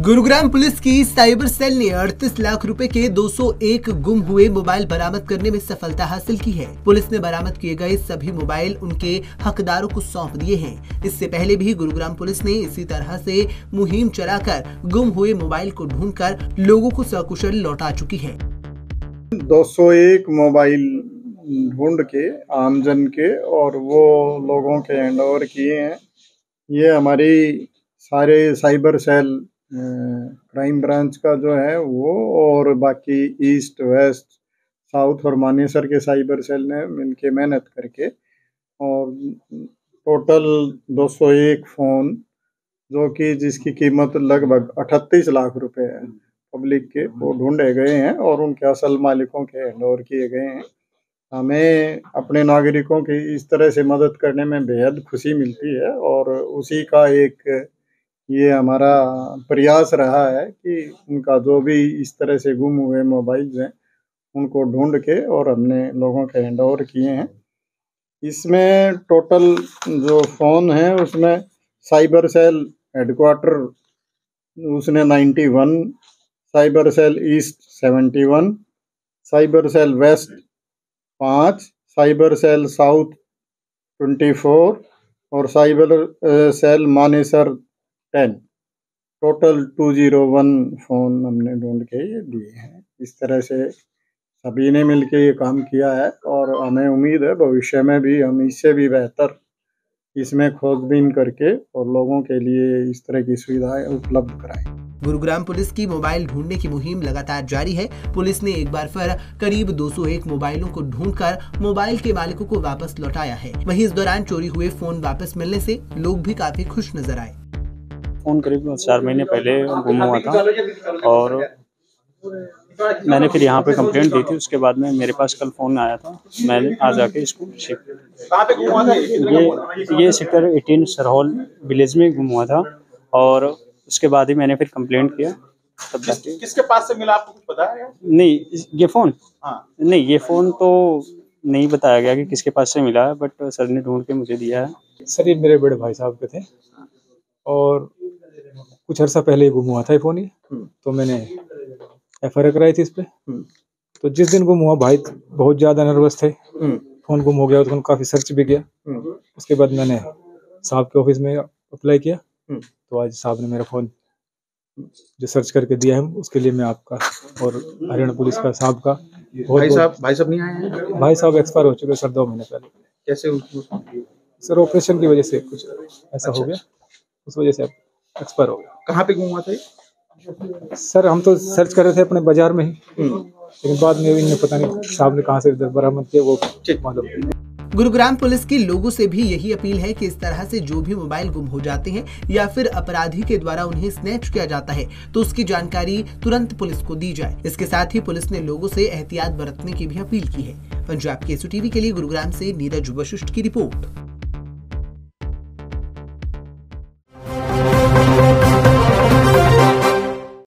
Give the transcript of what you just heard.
Gurugram police की cyber cell ने 38 लाख रुपए के 201 गुम हुए मोबाइल बरामद करने में सफलता हासिल की है। पुलिस ने बरामद किए गए सभी मोबाइल उनके हकदारों को सौंप दिए हैं। इससे पहले भी गुरुग्राम पुलिस ने इसी तरह से मुहिम चलाकर गुम हुए मोबाइल को ढूंढकर लोगों को सकुशल लौटा चुकी है। 201 मोबाइल ढूंढ के आमजन के और वो लोगों के हैंड ओवर किए हैं। ये हमारी सारे साइबर सेल क्राइम ब्रांच का जो है वो और बाकी ईस्ट वेस्ट साउथ और मानेसर के साइबर सेल ने मिलके मेहनत करके और टोटल 201 फ़ोन जो कि जिसकी कीमत लगभग 38 लाख रुपए है पब्लिक के, वो ढूंढे गए हैं और उनके असल मालिकों के हैंडओवर किए गए हैं। हमें अपने नागरिकों की इस तरह से मदद करने में बेहद खुशी मिलती है और उसी का एक ये हमारा प्रयास रहा है कि उनका जो भी इस तरह से गुम हुए मोबाइल्स हैं उनको ढूंढ के और हमने लोगों के हैंड ओवर किए हैं। इसमें टोटल जो फ़ोन है उसमें साइबर सेल हेडक्वार्टर उसने 91, cyber cell east 71, cyber cell west 5, cyber cell south 24 और cyber cell Manesar 10, total 201 phone हमने ढूंढ के ये दिए हैं। इस तरह से सभी ने मिलके ये काम किया है और हमें उम्मीद है भविष्य में भी हम इससे भी बेहतर इसमें खोजबीन करके और लोगों के लिए इस तरह की सुविधाएं उपलब्ध कराएं। गुरुग्राम पुलिस की मोबाइल ढूंढने की मुहिम लगातार जारी है। पुलिस ने एक बार फिर करीब 201 मोबाइलों को ढूंढकर मोबाइल के मालिकों को वापस लौटाया है। वहीं इस दौरान चोरी हुए फोन वापस मिलने से लोग भी काफी खुश नजर आए। फोन करीब 4 महीने पहले गुम हुआ था और मैंने फिर यहाँ पे कंप्लेंट दी थी। उसके बाद में मेरे पास कल फ़ोन आया था, मैंने आज आके इसको ये सेक्टर 18 सरहौल विलेज में गुम हुआ था और उसके बाद ही मैंने फिर कंप्लेंट किया। तब किसके पास से मिला आपको कुछ पता है? नहीं, ये फ़ोन नहीं, ये फ़ोन तो नहीं बताया गया कि किसके पास से मिला है, बट सर ने ढूंढ के मुझे दिया है। सर ये मेरे बड़े भाई साहब के थे और कुछ अर्सा पहले ही गुम हुआ था ये फ़ोन ही, तो मैंने FIR कराई थी इस पे। तो जिस दिन गुम हुआ भाई बहुत ज़्यादा नर्वस थे, फ़ोन गुम हो गया तो काफ़ी सर्च भी किया। उसके बाद मैंने साहब के ऑफिस में अप्लाई किया, तो आज साहब ने मेरा फ़ोन जो सर्च करके दिया है उसके लिए मैं आपका और हरियाणा पुलिस का साहब का भाई साहब नहीं आए हैं? भाई साहब एक्सपायर हो चुके सर 2 महीने पहले। कैसे? सर ऑपरेशन की वजह से कुछ ऐसा हो गया, उस वजह से एक्सपायर हो गया। कहाँ पे गुम हुआ था? सर हम तो सर्च कर रहे थे अपने बाजार में ही, लेकिन बाद में इन्हें पता नहीं साहब ने कहाँ से बरामद किया वो मालूम। गुरुग्राम पुलिस की लोगों से भी यही अपील है कि इस तरह से जो भी मोबाइल गुम हो जाते हैं या फिर अपराधी के द्वारा उन्हें स्नैच किया जाता है तो उसकी जानकारी तुरंत पुलिस को दी जाए। इसके साथ ही पुलिस ने लोगों से एहतियात बरतने की भी अपील की है। पंजाब केसरी टीवी के लिए गुरुग्राम से नीरज वशिष्ठ की रिपोर्ट।